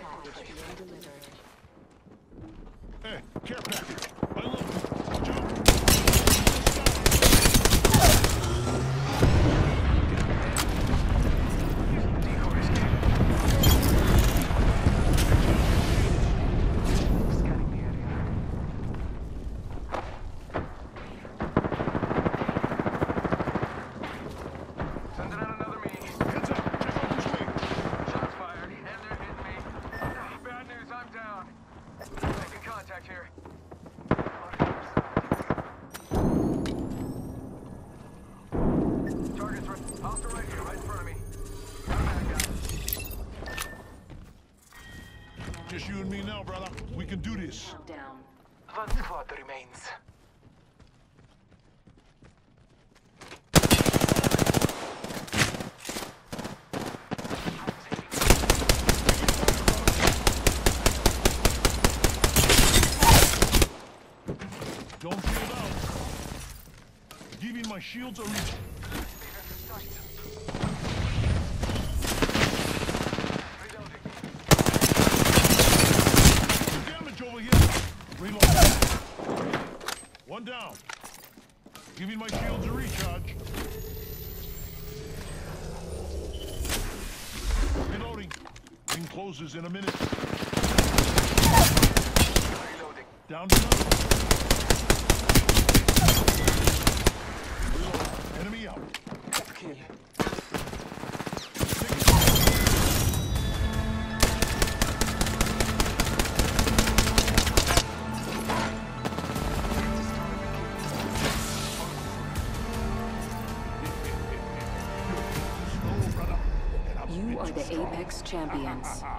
package being delivered. Hey, care package. I love you. Watch out. Scanning the area. Sending out another me. Heads up. Check out this way. Shots fired, and they're hitting me. Bad news, I'm down. Making contact here. Target's right. Hostile right here, right in front of me. Got a bad guy. Just you and me now, brother. We can do this. Countdown. One squad remains. Don't shield out. Giving my shields a reach. Reloading. Damage over here. Reload. One down. Giving my shields a recharge. Reloading. Ring closes in a minute. Reloading. Down to none. Reload. Enemy out. Kill. You are the Apex champions.